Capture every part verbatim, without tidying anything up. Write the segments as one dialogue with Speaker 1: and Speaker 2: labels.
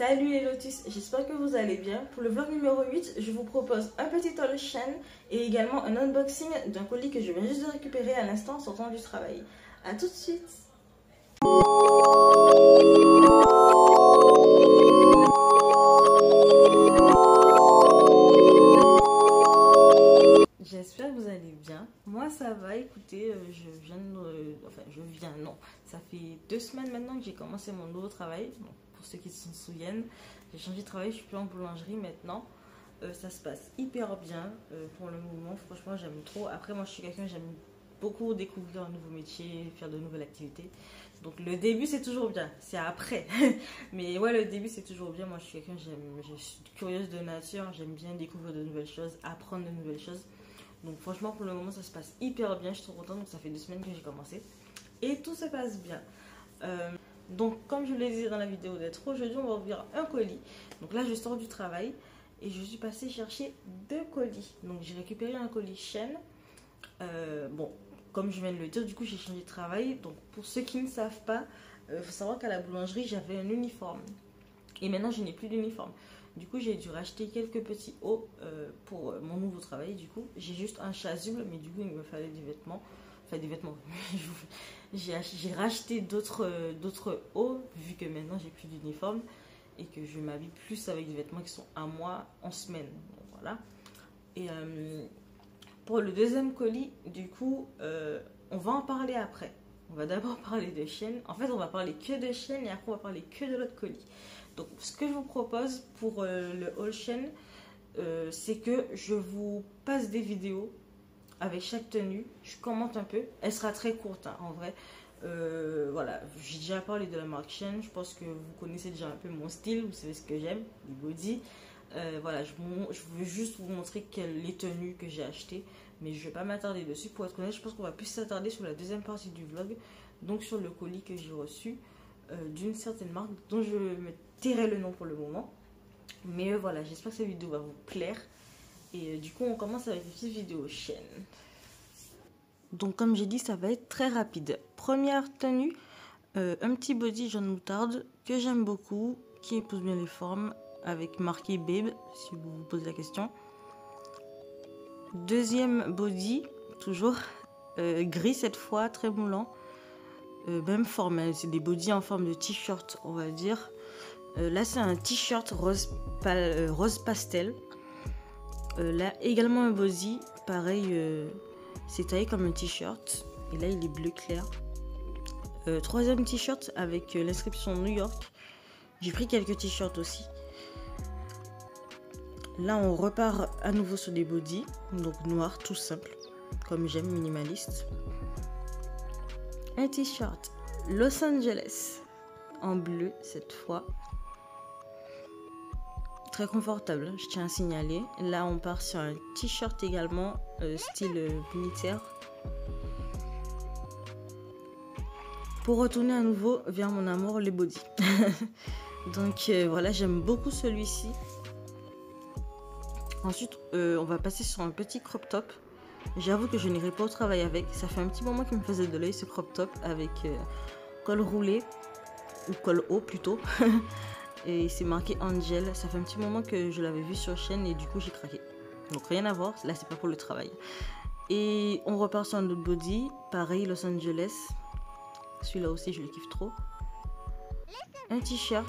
Speaker 1: Salut les lotus, j'espère que vous allez bien. Pour le vlog numéro huit, je vous propose un petit haul chaîne et également un unboxing d'un colis que je viens juste de récupérer à l'instant en sortant du travail. A tout de suite. J'espère que vous allez bien. Moi ça va, écoutez, euh, je viens de... Euh, enfin je viens, non. Ça fait deux semaines maintenant que j'ai commencé mon nouveau travail. Bon, pour ceux qui se souviennent, j'ai changé de travail, je suis plus en boulangerie maintenant. Euh, ça se passe hyper bien euh, pour le moment, franchement j'aime trop. Après moi je suis quelqu'un, j'aime beaucoup découvrir un nouveau métier, faire de nouvelles activités. Donc le début c'est toujours bien, c'est après. Mais ouais, le début c'est toujours bien. Moi je suis quelqu'un, je suis curieuse de nature, j'aime bien découvrir de nouvelles choses, apprendre de nouvelles choses. Donc franchement pour le moment ça se passe hyper bien, je suis trop contente. Donc ça fait deux semaines que j'ai commencé et tout se passe bien. Euh, donc comme je le disais dans la vidéo d'être, aujourd'hui on va ouvrir un colis. Donc là je sors du travail et je suis passée chercher deux colis. Donc j'ai récupéré un colis chaîne. Euh, bon, comme je viens de le dire, du coup j'ai changé de travail. Donc pour ceux qui ne savent pas, il euh, faut savoir qu'à la boulangerie j'avais un uniforme et maintenant je n'ai plus d'uniforme. Du coup j'ai dû racheter quelques petits hauts euh, pour euh, mon nouveau travail. Du coup j'ai juste un chasuble, mais du coup il me fallait des vêtements. Enfin des vêtements. J'ai racheté d'autres euh, d'autres hauts vu que maintenant j'ai plus d'uniforme et que je m'habille plus avec des vêtements qui sont à moi en semaine. Donc, voilà. Et euh, pour le deuxième colis, du coup, euh, on va en parler après. On va d'abord parler de chaîne. En fait, on va parler que de chaîne et après on va parler que de l'autre colis. Donc, ce que je vous propose pour euh, le haul chaîne, euh, c'est que je vous passe des vidéos avec chaque tenue. Je commente un peu. Elle sera très courte, hein, en vrai. Euh, voilà, j'ai déjà parlé de la marque chaîne. Je pense que vous connaissez déjà un peu mon style. Vous savez ce que j'aime, les body. Euh, voilà, je, je veux juste vous montrer quelles les tenues que j'ai achetées. Mais je ne vais pas m'attarder dessus. Pour être honnête, je pense qu'on va plus s'attarder sur la deuxième partie du vlog. Donc sur le colis que j'ai reçu euh, d'une certaine marque dont je me tairai le nom pour le moment. Mais euh, voilà, j'espère que cette vidéo va vous plaire. Et euh, du coup, on commence avec une petite vidéo chaîne. Donc comme j'ai dit, ça va être très rapide. Première tenue, euh, un petit body jaune moutarde que j'aime beaucoup, qui épouse bien les formes, avec marqué Babe, si vous vous posez la question. Deuxième body, toujours euh, gris cette fois, très moulant. Euh, même forme, hein, c'est des bodys en forme de t-shirt, on va dire. Euh, là, c'est un t-shirt rose, pa euh, rose pastel. Euh, là, également un body, pareil, euh, c'est taillé comme un t-shirt. Et là, il est bleu clair. Euh, troisième t-shirt avec euh, l'inscription New York. J'ai pris quelques t-shirts aussi. Là, on repart à nouveau sur des bodys, donc noir, tout simple, comme j'aime, minimaliste. Un t-shirt Los Angeles, en bleu cette fois. Très confortable, je tiens à signaler. Là, on part sur un t-shirt également, euh, style euh, militaire. Pour retourner à nouveau vers mon amour, les bodys. Donc euh, voilà, j'aime beaucoup celui-ci. Ensuite, euh, on va passer sur un petit crop top. J'avoue que je n'irai pas au travail avec. Ça fait un petit moment qu'il me faisait de l'œil ce crop top avec euh, col roulé, ou col haut plutôt. Et c'est marqué Angel. Ça fait un petit moment que je l'avais vu sur chaîne et du coup j'ai craqué. Donc rien à voir, là c'est pas pour le travail. Et on repart sur un autre body. Pareil, Los Angeles. Celui-là aussi je le kiffe trop. Un t-shirt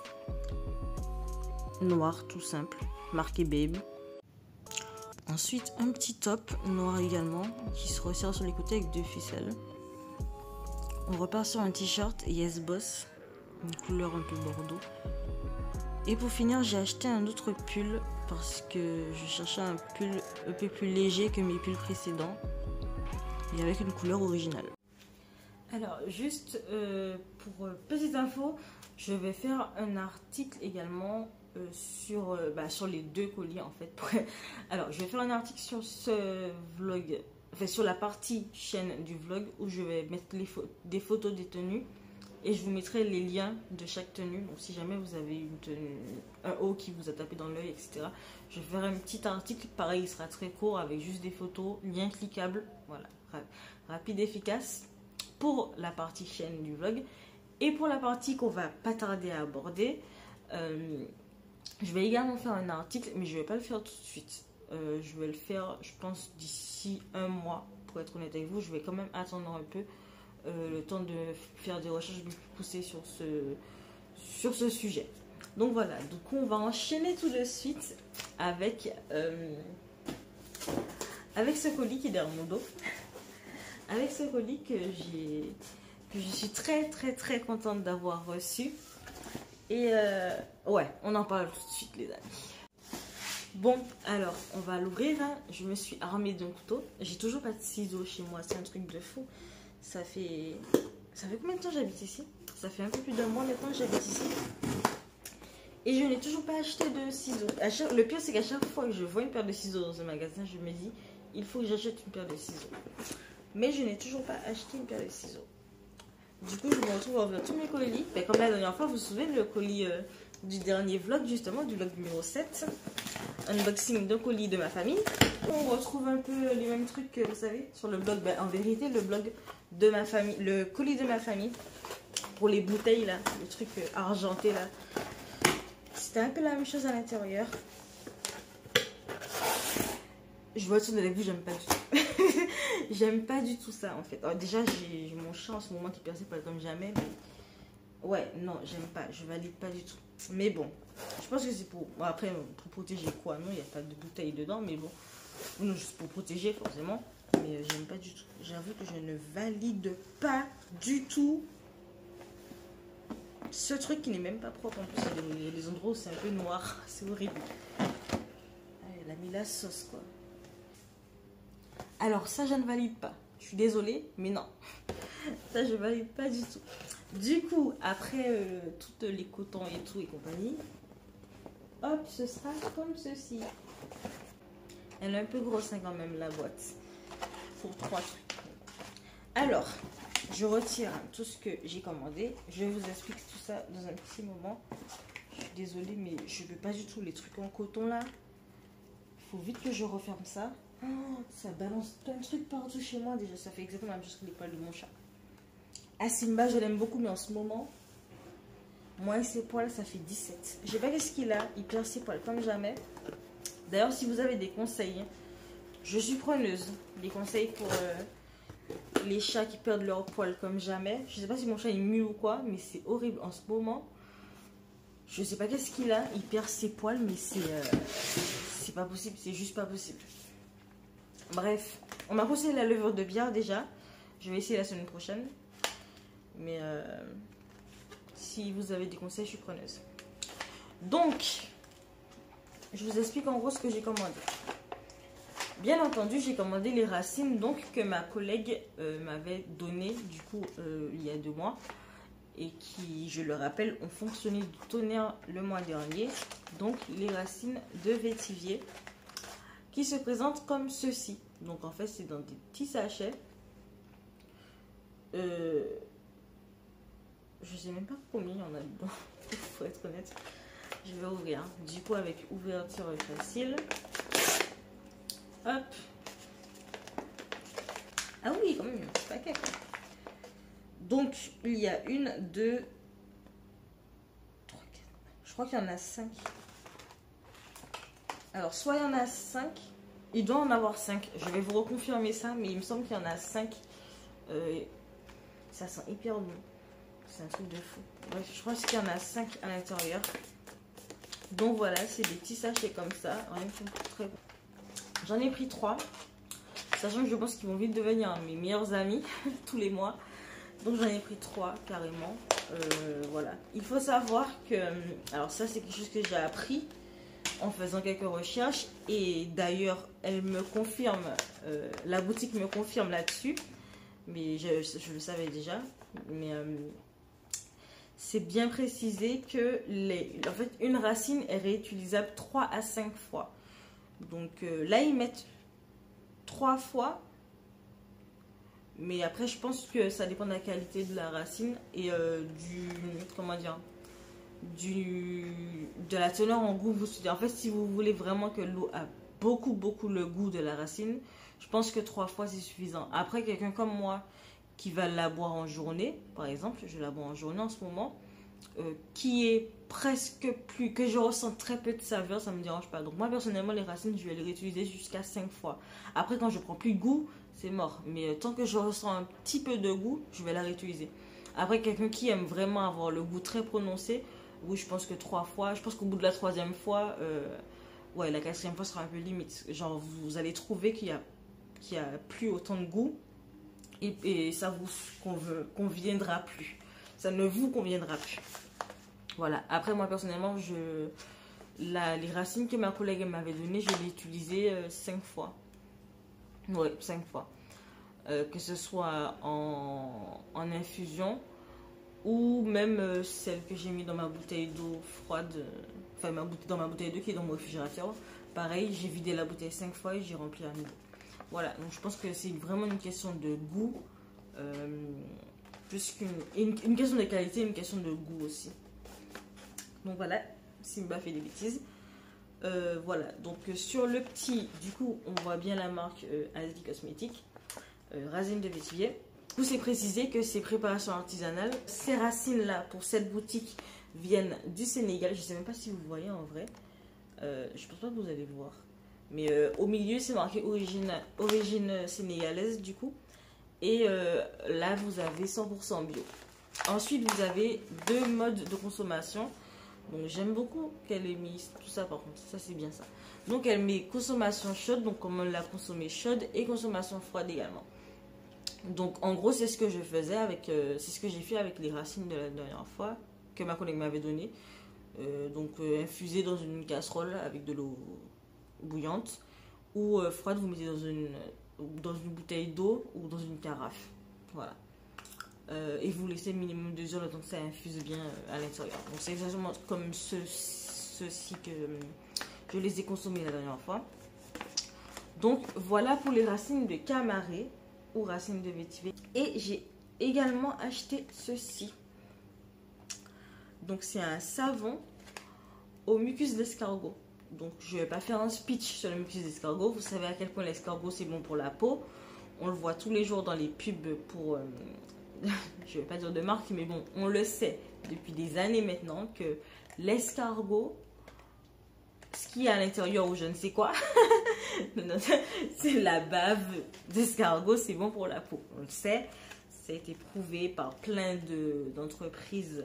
Speaker 1: noir tout simple, marqué Babe. Ensuite, un petit top noir également, qui se resserre sur les côtés avec deux ficelles. On repart sur un t-shirt Yes Boss, une couleur un peu bordeaux. Et pour finir, j'ai acheté un autre pull, parce que je cherchais un pull un peu plus léger que mes pulls précédents, et avec une couleur originale. Alors, juste euh, pour euh, petite info, je vais faire un article également Euh, sur, euh, bah, sur les deux colis en fait. Alors je vais faire un article sur ce vlog, enfin sur la partie chaîne du vlog où je vais mettre les pho des photos des tenues et je vous mettrai les liens de chaque tenue. Donc si jamais vous avez une tenue, un haut qui vous a tapé dans l'œil, et cetera. Je vais faire un petit article, pareil il sera très court avec juste des photos, liens cliquables, voilà, rapide, efficace pour la partie chaîne du vlog. Et pour la partie qu'on va pas tarder à aborder, Euh, je vais également faire un article, mais je ne vais pas le faire tout de suite. Euh, je vais le faire, je pense, d'ici un mois. Pour être honnête avec vous, je vais quand même attendre un peu euh, le temps de faire des recherches plus poussées sur ce, sur ce sujet. Donc voilà, du coup, on va enchaîner tout de suite avec, euh, avec ce colis qui est derrière mon dos. Avec ce colis que j'ai, que je suis très très très contente d'avoir reçu. Et euh, ouais, on en parle tout de suite les amis. Bon, alors, on va l'ouvrir. Hein. Je me suis armée d'un couteau. J'ai toujours pas de ciseaux chez moi, c'est un truc de fou. Ça fait... Ça fait combien de temps j'habite ici? Ça fait un peu plus d'un mois maintenant que j'habite ici. Et je n'ai toujours pas acheté de ciseaux. Chaque... Le pire, c'est qu'à chaque fois que je vois une paire de ciseaux dans un magasin, je me dis, il faut que j'achète une paire de ciseaux. Mais je n'ai toujours pas acheté une paire de ciseaux. Du coup, je me retrouve à ouvrir tous mes colis. Mais comme la dernière fois, vous vous souvenez, le colis euh, du dernier vlog, justement, du vlog numéro sept. Unboxing d'un colis de ma famille. On retrouve un peu les mêmes trucs que vous savez sur le blog. Ben, en vérité, le blog de ma famille, le colis de ma famille. Pour les bouteilles, là, le truc euh, argenté, là. C'était un peu la même chose à l'intérieur. Je vois tout avec vous, j'aime pas du tout. J'aime pas du tout ça en fait. Alors, déjà, j'ai mon chat en ce moment qui perce pas comme jamais. Mais... ouais, non, j'aime pas. Je valide pas du tout. Mais bon, je pense que c'est pour. Bon, après, pour protéger quoi? Non, il n'y a pas de bouteille dedans, mais bon. Non, juste pour protéger forcément. Mais euh, j'aime pas du tout. J'avoue que je ne valide pas du tout ce truc qui n'est même pas propre. En plus, il y a les endroits où c'est un peu noir. C'est horrible. Ah, elle a mis la sauce quoi. Alors ça, je ne valide pas. Je suis désolée, mais non. Ça, je valide pas du tout. Du coup, après euh, toutes les cotons et tout et compagnie, hop, ce sera comme ceci. Elle est un peu grosse hein, quand même, la boîte. Pour trois trucs. Alors, je retire tout ce que j'ai commandé. Je vous explique tout ça dans un petit moment. Je suis désolée, mais je ne veux pas du tout les trucs en coton là. Il faut vite que je referme ça. Oh, ça balance plein de trucs partout chez moi. Déjà, ça fait exactement la même chose que les poils de mon chat. Ah, Simba, je l'aime beaucoup, mais en ce moment, moi et ses poils, ça fait dix-sept. Je sais pas qu'est-ce qu'il a. Il perd ses poils comme jamais. D'ailleurs, si vous avez des conseils, je suis preneuse. Des conseils pour euh, les chats qui perdent leurs poils comme jamais. Je sais pas si mon chat est mue ou quoi, mais c'est horrible en ce moment. Je sais pas qu'est-ce qu'il a. Il perd ses poils, mais c'est euh, c'est pas possible. C'est juste pas possible. Bref, on m'a conseillé la levure de bière déjà. Je vais essayer la semaine prochaine. Mais euh, si vous avez des conseils, je suis preneuse. Donc, je vous explique en gros ce que j'ai commandé. Bien entendu, j'ai commandé les racines donc que ma collègue euh, m'avait donné du coup euh, il y a deux mois. Et qui, je le rappelle, ont fonctionné du tonnerre le mois dernier. Donc, les racines de vétivier qui se présentent comme ceci. Donc en fait c'est dans des petits sachets. Euh, je sais même pas combien il y en a dedans, pour être honnête. Je vais ouvrir. Du coup avec ouverture facile. Hop. Ah oui, quand même un petit paquet. Donc il y a une, deux, trois, quatre. Je crois qu'il y en a cinq. Alors soit il y en a cinq. Il doit en avoir cinq. Je vais vous reconfirmer ça, mais il me semble qu'il y en a cinq. Euh, ça sent hyper bon. C'est un truc de fou. Bref, je crois qu'il y en a cinq à l'intérieur. Donc voilà, c'est des petits sachets comme ça. Très bon. J'en ai pris trois. Sachant que je pense qu'ils vont vite devenir mes meilleurs amis tous les mois. Donc j'en ai pris trois carrément. Euh, voilà. Il faut savoir que... Alors ça, c'est quelque chose que j'ai appris en faisant quelques recherches et d'ailleurs elle me confirme, euh, la boutique me confirme là-dessus, mais je, je le savais déjà, mais euh, c'est bien précisé que les, en fait une racine est réutilisable trois à cinq fois. Donc euh, là ils mettent trois fois, mais après je pense que ça dépend de la qualité de la racine et euh, du, comment dire, Du, de la teneur en goût. Vous, en fait, si vous voulez vraiment que l'eau a beaucoup, beaucoup le goût de la racine, je pense que trois fois, c'est suffisant. Après, quelqu'un comme moi qui va la boire en journée, par exemple, je la bois en journée en ce moment, euh, qui est presque plus, que je ressens très peu de saveur, ça me dérange pas. Donc moi personnellement les racines je vais les réutiliser jusqu'à cinq fois. Après quand je prends plus de goût, c'est mort. Mais euh, tant que je ressens un petit peu de goût, je vais la réutiliser. Après quelqu'un qui aime vraiment avoir le goût très prononcé, oui je pense que trois fois, je pense qu'au bout de la troisième fois, euh, ouais la quatrième fois sera un peu limite. Genre vous allez trouver qu'il y a, qu'il y a plus autant de goût et, et ça vous conviendra plus. Ça ne vous conviendra plus. Voilà. Après, moi, personnellement, je, la, les racines que ma collègue m'avait données, je l'ai utilisées euh, cinq fois. Oui, cinq fois. Euh, que ce soit en, en infusion ou même euh, celle que j'ai mis dans ma bouteille d'eau froide. Euh, enfin, ma bouteille, dans ma bouteille d'eau qui est dans mon réfrigérateur. Pareil, j'ai vidé la bouteille cinq fois et j'ai rempli à nouveau. Voilà. Donc, je pense que c'est vraiment une question de goût. Euh, plus qu'une une, une question de qualité, une question de goût aussi. Donc voilà, Simba fait des bêtises. Euh, voilà, donc euh, sur le petit, du coup, on voit bien la marque euh, Asdi Cosmétiques, euh, racines de vétiver. Du coup, c'est précisé que ces préparations artisanales, ces racines-là, pour cette boutique, viennent du Sénégal. Je ne sais même pas si vous voyez en vrai. Euh, je ne pense pas que vous allez voir. Mais euh, au milieu, c'est marqué origine, origine sénégalaise, du coup. Et euh, là, vous avez cent pour cent bio. Ensuite, vous avez deux modes de consommation. Donc j'aime beaucoup qu'elle ait mis tout ça par contre, ça c'est bien ça. Donc elle met consommation chaude, donc comme on l'a consommée chaude, et consommation froide également. Donc en gros c'est ce que je faisais avec, euh, c'est ce que j'ai fait avec les racines de la dernière fois que ma collègue m'avait donné. Euh, donc euh, infusé dans une casserole avec de l'eau bouillante ou euh, froide vous mettez dans une, dans une bouteille d'eau ou dans une carafe. Voilà. Euh, et vous laissez minimum deux heures, donc ça infuse bien euh, à l'intérieur. Donc c'est exactement comme ce, ceci que euh, je les ai consommés la dernière fois. Donc voilà pour les racines de camaré ou racines de vétiver. Et j'ai également acheté ceci. Donc c'est un savon au mucus d'escargot. Donc je ne vais pas faire un speech sur le mucus d'escargot. Vous savez à quel point l'escargot c'est bon pour la peau. On le voit tous les jours dans les pubs pour... Euh, je ne vais pas dire de marque, mais bon, on le sait depuis des années maintenant que l'escargot, ce qu'il y a à l'intérieur ou je ne sais quoi, c'est la bave d'escargot, c'est bon pour la peau. On le sait, ça a été prouvé par plein d'entreprises.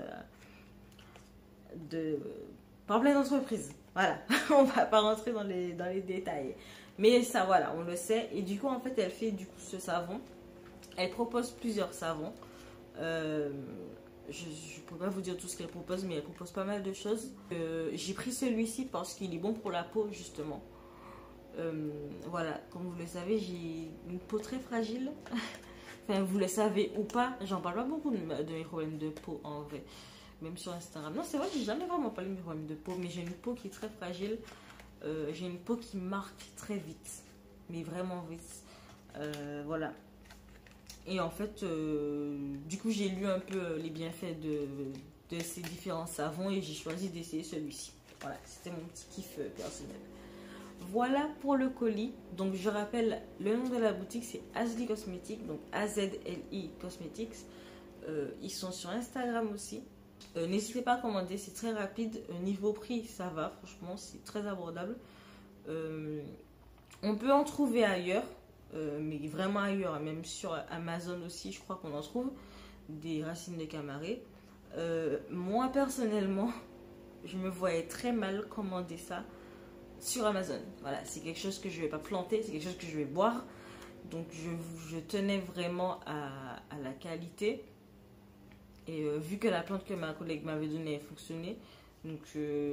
Speaker 1: De, de, par plein d'entreprises. Voilà, on ne va pas rentrer dans les, dans les détails. Mais ça, voilà, on le sait. Et du coup, en fait, elle fait du coup ce savon. Elle propose plusieurs savons. Euh, je ne peux pas vous dire tout ce qu'elle propose, mais elle propose pas mal de choses. Euh, J'ai pris celui-ci parce qu'il est bon pour la peau, justement. Euh, voilà, comme vous le savez, j'ai une peau très fragile. Enfin, vous le savez ou pas, j'en parle pas beaucoup de, de mes problèmes de peau, en vrai. Même sur Instagram. Non, c'est vrai, j'ai jamais vraiment parlé de mes problèmes de peau, mais j'ai une peau qui est très fragile. Euh, j'ai une peau qui marque très vite. Mais vraiment vite. Euh, voilà. Et en fait, euh, du coup, j'ai lu un peu les bienfaits de, de ces différents savons et j'ai choisi d'essayer celui-ci. Voilà, c'était mon petit kiff euh, personnel. Voilà pour le colis. Donc, je rappelle, le nom de la boutique, c'est Asli Cosmetics. Donc, A Z L I Cosmetics. Euh, ils sont sur Instagram aussi. Euh, N'hésitez pas à commander, c'est très rapide. Euh, niveau prix, ça va, franchement, c'est très abordable. Euh, on peut en trouver ailleurs. Euh, mais vraiment ailleurs, même sur Amazon aussi, je crois qu'on en trouve des racines de camaré. Euh, moi personnellement, je me voyais très mal commander ça sur Amazon. Voilà, c'est quelque chose que je ne vais pas planter, c'est quelque chose que je vais boire. Donc je, je tenais vraiment à, à la qualité. Et euh, vu que la plante que ma collègue m'avait donnée fonctionnait, donc euh,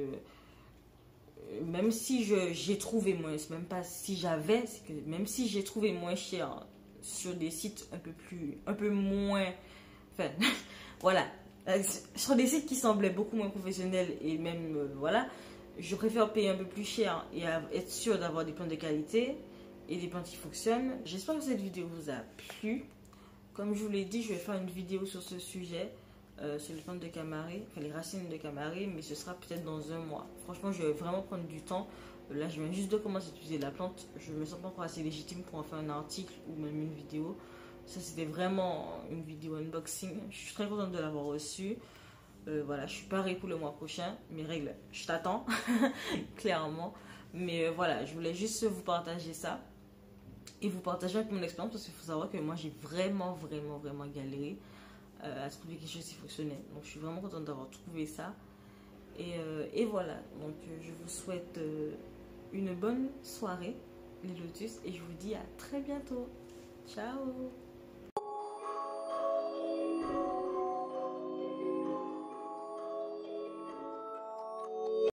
Speaker 1: même si j'ai trouvé moins, c'est même pas si j'avais, c'est que même si j'ai trouvé moins cher sur des sites un peu plus, un peu moins, enfin, voilà, sur des sites qui semblaient beaucoup moins professionnels et même, euh, voilà, je préfère payer un peu plus cher et être sûr d'avoir des plantes de qualité et des plantes qui fonctionnent. J'espère que cette vidéo vous a plu. Comme je vous l'ai dit, je vais faire une vidéo sur ce sujet. Euh, sur les plantes de camaré, enfin les racines de camaré, mais ce sera peut-être dans un mois. Franchement, je vais vraiment prendre du temps. Là, je viens juste de commencer à utiliser la plante. Je me sens pas encore assez légitime pour en faire un article ou même une vidéo. Ça, c'était vraiment une vidéo unboxing. Je suis très contente de l'avoir reçue. Euh, voilà, je suis parée pour le mois prochain. Mes règles, je t'attends, clairement. Mais euh, voilà, je voulais juste vous partager ça et vous partager avec mon expérience parce qu'il faut savoir que moi j'ai vraiment, vraiment, vraiment galéré euh, à trouver quelque chose qui fonctionnait. Donc je suis vraiment contente d'avoir trouvé ça. Et, euh, et voilà, donc euh, je vous souhaite euh, une bonne soirée, les Lotus, et je vous dis à très bientôt. Ciao!